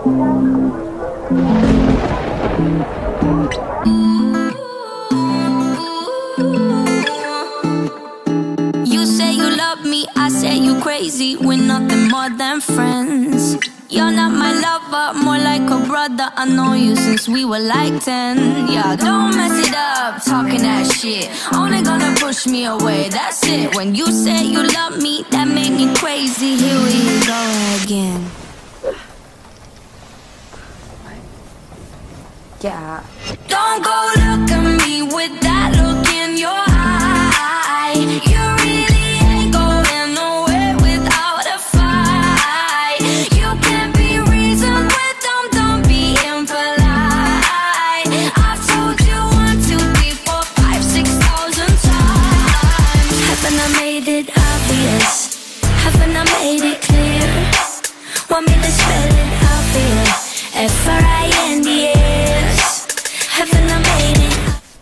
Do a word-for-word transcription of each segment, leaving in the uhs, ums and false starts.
You say you love me, I say you crazy. We're nothing more than friends. You're not my lover, more like a brother. I know you since we were like ten. Yeah, don't mess it up, talking that shit. Only gonna push me away, that's it. When you say you love me, that made me crazy. Here we go again. Yeah. Don't go look at me with that look in your eye. You really ain't going nowhere without a fight. You can't be reasoned with, don't, don't be impolite. I've told you one, two, three, four, five, six thousand times. Haven't I made it obvious? Haven't I made it clear? Want me to spell it out for you? F R I N D S. Haven't I made it?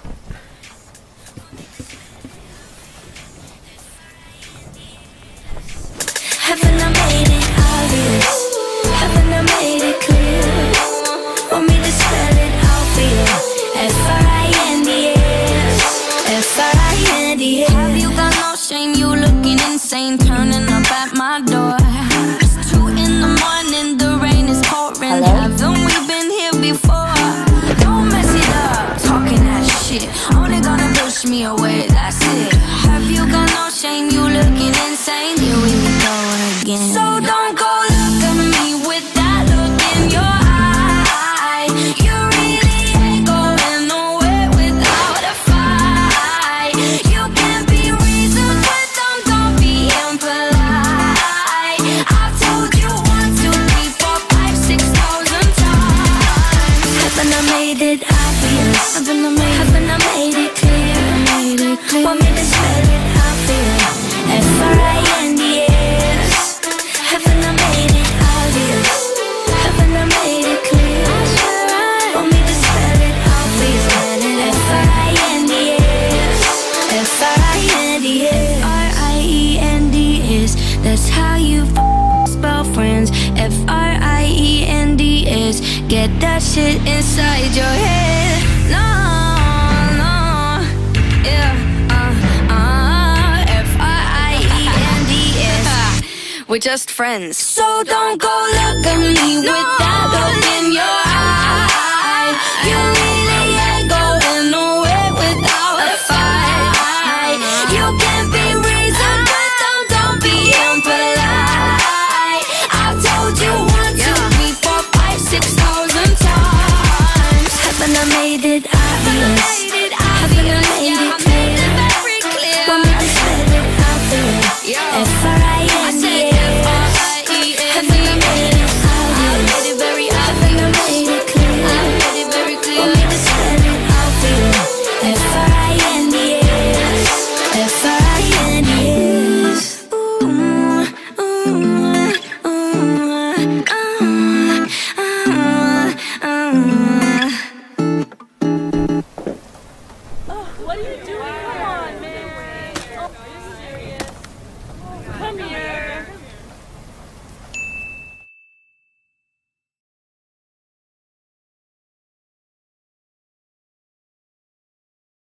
Haven't I made it obvious? Haven't I made it clear? Want me to spell it out for you? F R I N D S. F R I N D S. Have you got no shame? You looking insane, turning up at my door. It's two in the morning, the rain is pouring. Haven't we been here before? Don't mess it up, talking that shit. Only gonna push me away, that's it. Have you got no shame? You looking insane. Here we go again. So don't go look at me with that look in your eye. You really ain't going nowhere without a fight. You can't be reasoned with, them, don't be impolite. I've told you one, two, three, four, five, six thousand times. Haven't I made it obvious? Haven't I made, haven't I made it clear? Made it clear. Want me to spell it out for you? F R I N D S. Haven't I made it obvious? Haven't I made it clear? Want me to spell it out for you? F R I N D S. F R I N D S. F R I E N D S. That's how you spell friends. F R I E N D S. Get that shit inside your head. No, no, yeah, uh, uh, F R I E N D S. We're just friends. So don't go